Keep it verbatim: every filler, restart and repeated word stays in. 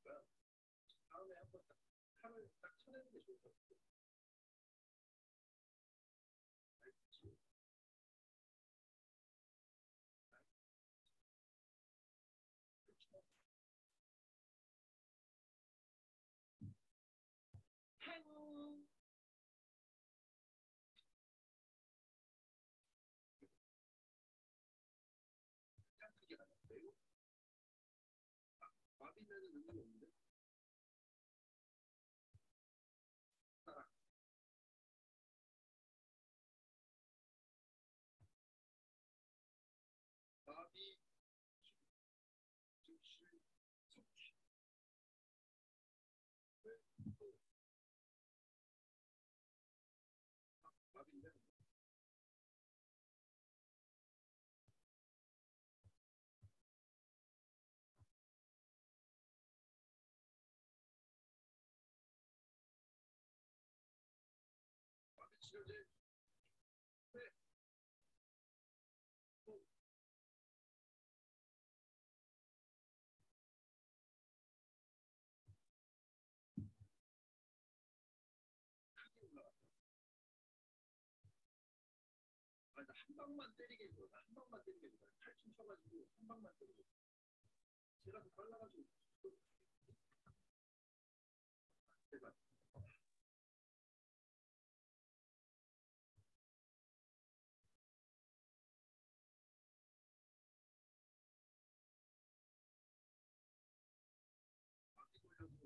다음에 한번 딱 칼을 딱 쳐내는 게 좋을 것 같아요. 그냥 크게 나갔어요. 마비는 의미 없는데. 따라 마비 즉시 섭취. 마비인데 마비 치료제. 네. 또 크게 올라갔다. 아, 나한 방만 때리기보다 한 방만 때리기보다 탈춤 쳐가지고 한 방만 때리고 제가 더 빨라가지고 제가 마비 걸려서